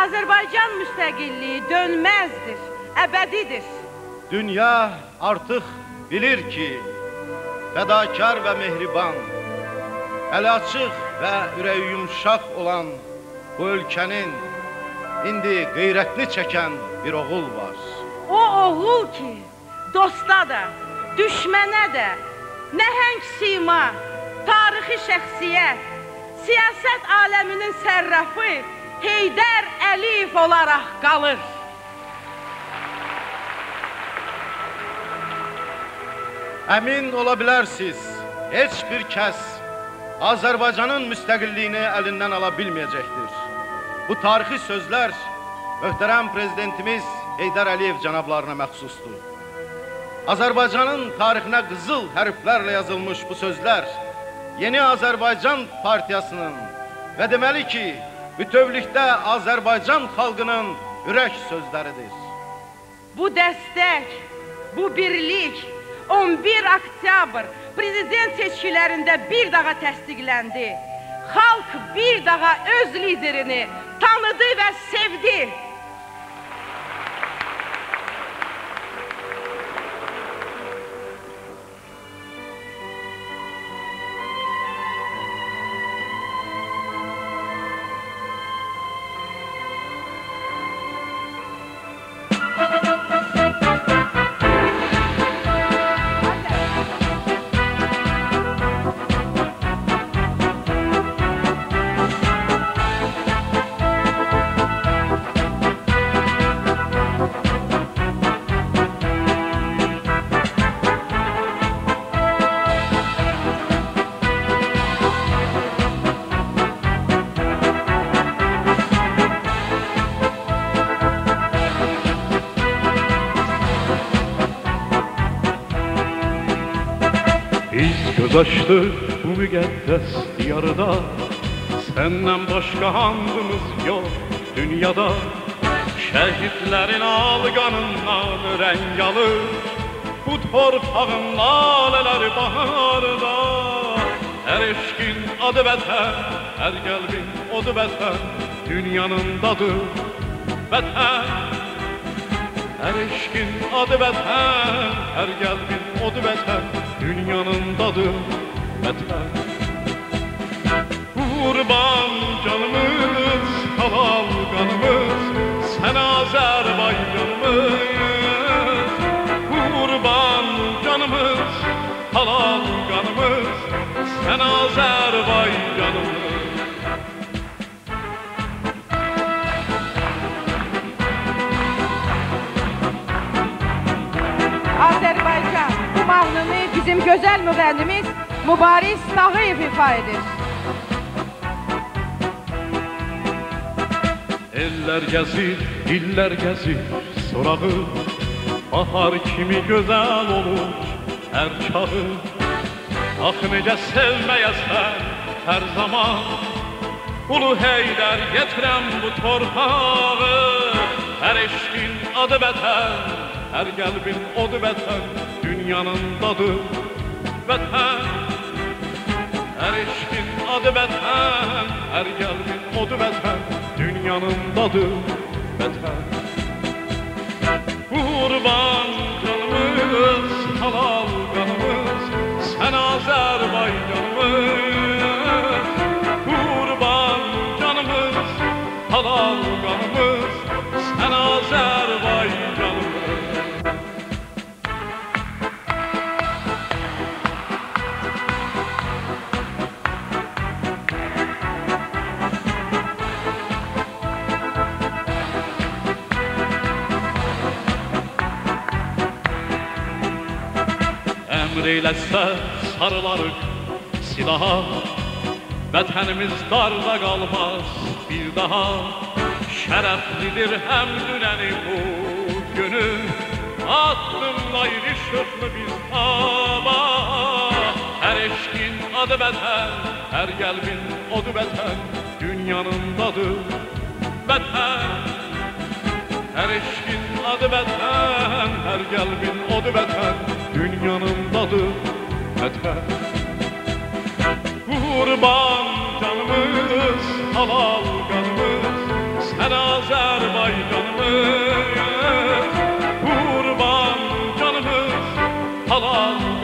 Azərbaycan müstəqilliyi dönməzdir, əbədidir. Dünya artıq bilir ki, fədakar və mehriban, əli açıq və ürəyi yumşaq olan bu ölkənin indi qeyrətini çəkən bir oğul var. O oğul ki, dosta da, düşmənə də, nəhəng sima, tarixi şəxsiyyət, siyasət aləminin sərrafı Heydər Əliyev olaraq qalır. Əmin ola bilərsiniz, heç bir kəs Azərbaycanın müstəqilliyini əlindən ala bilməyəcəkdir. Bu tarixi sözlər möhtərəm prezidentimiz Heydər Əliyev cənablarına məxsusdur. Azərbaycanın tarixinə qızıl hərflərlə yazılmış bu sözlər Yeni Azərbaycan Partiyasının və deməli ki, bütövlükdə Azərbaycan xalqının ürək sözləridir. Bu dəstək, bu birlik 11 oktyabr prezident seçkilərində bir daha təsdiqləndi. Xalq bir daha öz liderini tanıdı və sevdi. Açtı bu müqəddəs diyarda, səndən başqa handımız yox dünyada. Şəhidlərin al qanından rəng alır, bu torpağın lalələri baharda. Hər eşqin adı vətən, hər qəlbin odu vətən, dünyanındadır vətən. Hər eşqin adı vətən, hər qəlbin odu vətən, dünyanındadır vətən. Qurban canımız, halal qanımız, sən Azərbaycanımız. Qurban canımız, halal qanımız, sən Azərbaycanımız. Azərbaycan, bu mahnını bizim gözəl müğənnimiz Mübariz Tağıyev ifa edir. Eller gəzir, illər gəzir sorağı, bahar kimi gözəl olur hər çağı. Ax necə sevməyəsən hər zaman, Ulu Heydər getirəm bu torpağı. Hər eşqin adı vətən, hər qəlbin odu vətən, dünyanındadır vətən. Hər eşqin adı vətən, hər qəlbin odu vətən, dünyanındadır vətən. Qurban canımız, halal qanımız, sən Azərbaycanımız. Qurban canımız, halal qanımız, sən Azərbaycanımız. Eyləsə sarılarıq silaha, vətənimiz darda qalmaz bir daha. Şərəflidir həm dünəni bu günü, addımlayır işıqlı biz hava. Hər eşqin adı vətən, hər qəlbin odu vətən, dünyanındadır vətən. Hər eşqin adı vətən, hər qəlbin odu vətən, dünyanındadır vətən. Qurban canımız, halal qanımız, sən Azərbaycanımız. halal